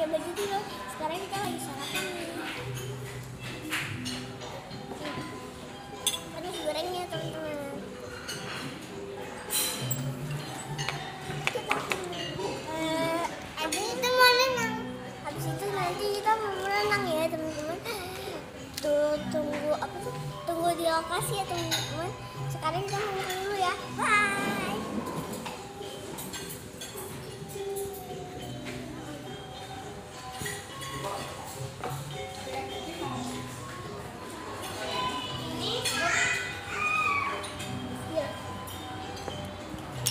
pakai baju dulu. Sekarang kita lagi sarapan nih. Ini gorengnya teman-teman. Habis itu mau renang. Habis itu nanti kita mau berenang ya teman-teman. Tunggu apa tuh? Tunggu di lokasi ya teman-teman. Sekarang kita mau makan dulu ya. Bye.